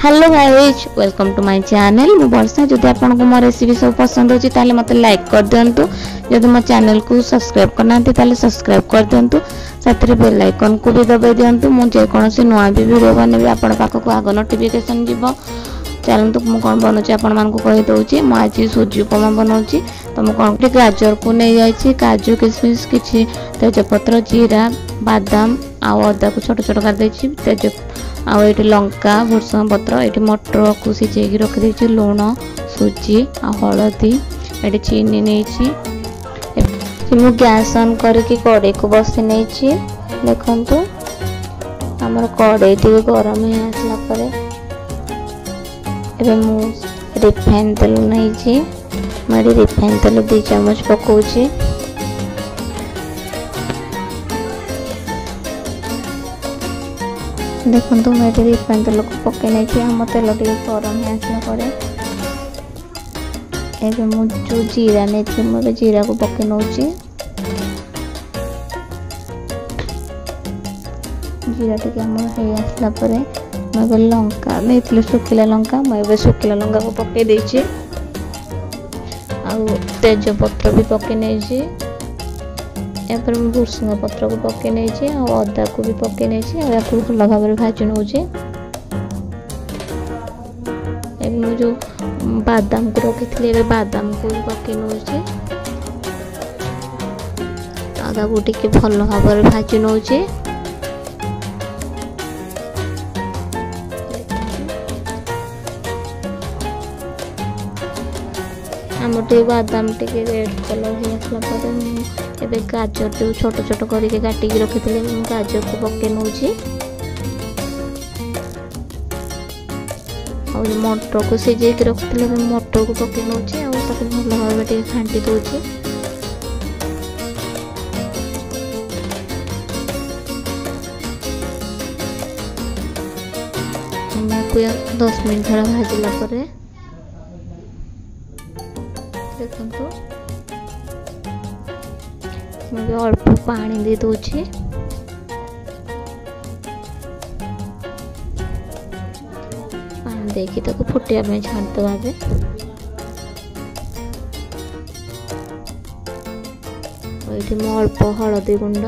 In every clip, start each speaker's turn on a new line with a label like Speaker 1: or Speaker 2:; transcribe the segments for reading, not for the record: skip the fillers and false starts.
Speaker 1: hello guys welcome to my channel मु वर्षा जदि आपको मो रेसिपी सब पसंद होची ताले मते लाइक कर दियंतु जदि मो चैनल को सब्सक्राइब करना ताले सब्सक्राइब कर दियंतु साथरे बेल आइकन को भी दबाई दियंतु मु जे कोनोसी नवा वीडियो बनेबी आपण पाखक आगो नोटिफिकेशन जीवो चलंतु मु कोन बनौची आपण मान को कहि दउची मु आज सूजी उपमा बनौची तो मु कोन गाजर को नै जाईची काजू किशमिश किछि तेजपत्र जीरा बादाम आ अदा को छोट छोट कर देछि तेज आ ये लंका भुर्संग पत्र ये मटर को सिझे रखी देछि लुण सूजी आ हलदी ये चीनी नहीं मु गैस ऑन करके कड़े को बसी नहीं देखंतु हमर कड़े टी गरम है आसला परे एबे मु रिफाइन तेल नहीं मैं रिफाइन तेल 2 चम्मच पकाउछि देखो तो मैं रिफाइन तेल को पके नहीं आम तेल टे गरम है आसला परे एबे मु जो जीरा नहीं मुझे जीरा को पके नौची जीरा टे आम हो आसला परे मैं लंका नहीं सुखिला लंका मैं सुखिला लंका को पके देछि आ तेज पत्र भी पके नहीं एपर भुर्संग पत्र को पके नहीं अदा को भी पके नहीं भल भाव भाजी नौचे जो बादाम को रखी थी बादाम को भी पके नौचे अदा को टिके भल भाव भाजी नौचे आमटे बादाम टिके रेड कलर हो आसला पर एबे गाजर जो छोट छोट करके काटिक रखी थे गाजर को पके नौची और मटर को सिझे रखी थे मटर को पके नौची और भल भाव घाटी दूची को 10 मिनट भरा भाजला पर देखो मुझे अल्प पानी दे दूची पानी देखी ताको फुटिया में छाड़ दो आगे ये मु अल्प हलदी गुंड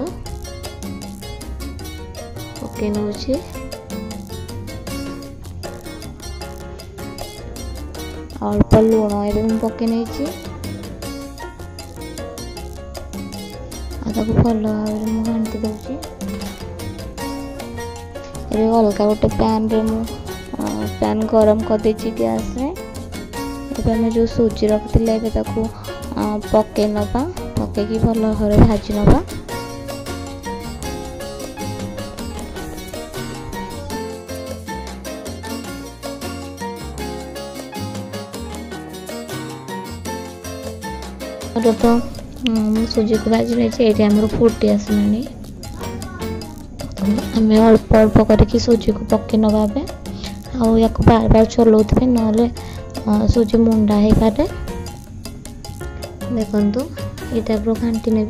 Speaker 1: पके नौची अल्प लुण ये पके नहीं भल भाव घाटी दूसरी अलग गोटे पैन रे पैन गरम कर देछि गैस रे एबे जो सूजी रखिले एबे ताको पके नबा पके की भल भाव भाजी नबा तो सूजी को भाजी नहीं आम फुटी आसलानी आम अल्प अल्प करके सूजी को पके नवा या बार बार चलाउे ना सूजी मुंडा हो पारे देखु ये टाइप घाटी ने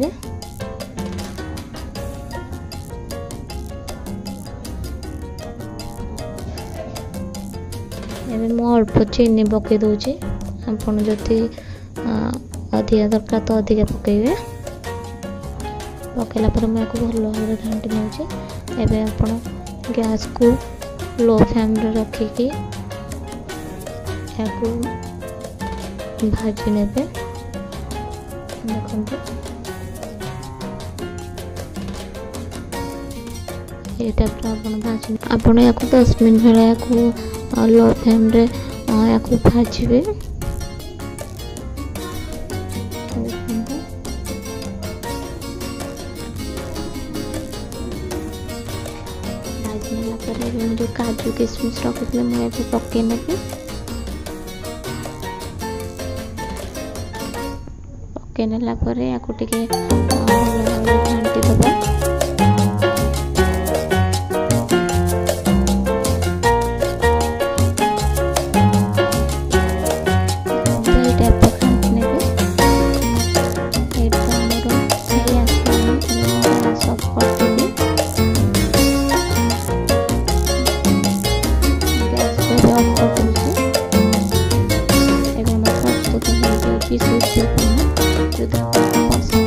Speaker 1: मु अल्प चीनी पके दूची आपन जदि अधिका दरकार तो अधिका पकेबे पकेला पर मैं भल भाव घाटी नौचे एबे आपण गैस को लो फ्लेम रे रखिकी याकू भाजी नेबे देखंतु एटा आपण भाजी आपण याकू 10 मिनिट भला याकू लो फ्लेम रे याकू भाजीबे जो काजू किशमिश रखी मुझे पके नेबी पके नेला परे याकू टिके घाटी दबा जाऊँगी सूर्यपूर्ण जो पसंद